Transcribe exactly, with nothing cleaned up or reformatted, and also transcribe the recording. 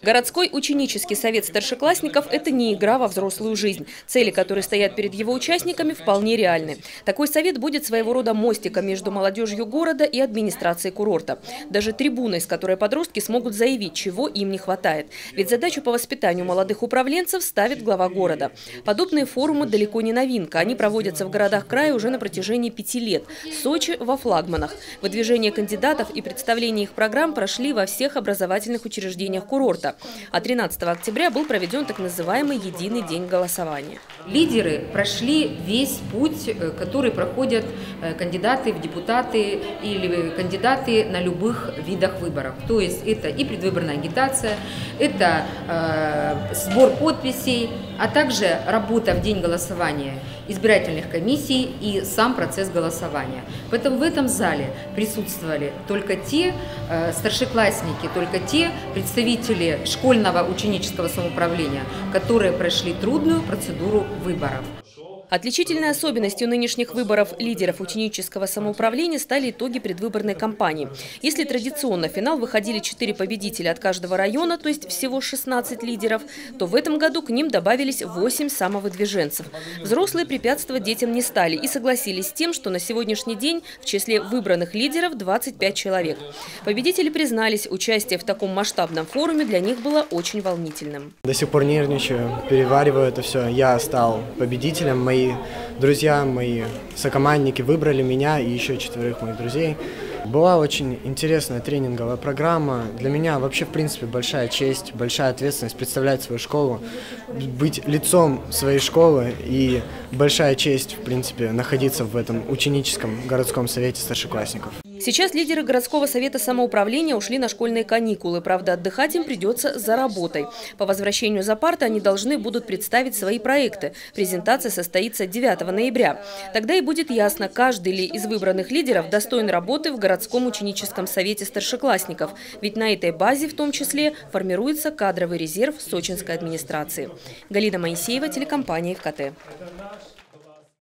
Городской ученический совет старшеклассников – это не игра во взрослую жизнь. Цели, которые стоят перед его участниками, вполне реальны. Такой совет будет своего рода мостиком между молодежью города и администрацией курорта. Даже трибуной, с которой подростки смогут заявить, чего им не хватает. Ведь задачу по воспитанию молодых управленцев ставит глава города. Подобные форумы далеко не новинка. Они проводятся в городах края уже на протяжении пяти лет. Сочи во флагманах. Выдвижение кандидатов и представление их программ прошли во всех образовательных учреждениях курорта. А тринадцатого октября был проведен так называемый «Единый день голосования». Лидеры прошли весь путь, который проходят кандидаты в депутаты или кандидаты на любых видах выборов. То есть это и предвыборная агитация, это э, сбор подписей, а также работа в день голосования избирательных комиссий и сам процесс голосования. Поэтому в этом зале присутствовали только те э, старшеклассники, только те представители школьного ученического самоуправления, которые прошли трудную процедуру выборов. Отличительной особенностью нынешних выборов лидеров ученического самоуправления стали итоги предвыборной кампании. Если традиционно в финал выходили четыре победителя от каждого района, то есть всего шестнадцать лидеров, то в этом году к ним добавились восемь самовыдвиженцев. Взрослые препятствовать детям не стали и согласились с тем, что на сегодняшний день в числе выбранных лидеров двадцать пять человек. Победители признались, участие в таком масштабном форуме для них было очень волнительным. До сих пор нервничаю, перевариваю это все. Я стал победителем, мои друзья, мои сокомандники выбрали меня и еще четверых моих друзей. Была очень интересная тренинговая программа. Для меня вообще, в принципе, большая честь, большая ответственность представлять свою школу, быть лицом своей школы и большая честь, в принципе, находиться в этом ученическом городском совете старшеклассников. Сейчас лидеры городского совета самоуправления ушли на школьные каникулы. Правда, отдыхать им придется за работой. По возвращению за парты они должны будут представить свои проекты. Презентация состоится девятого ноября. Тогда и будет ясно, каждый ли из выбранных лидеров достоин работы в городском ученическом совете старшеклассников. Ведь на этой базе в том числе формируется кадровый резерв сочинской администрации. Галина Моисеева, телекомпания ФКТ.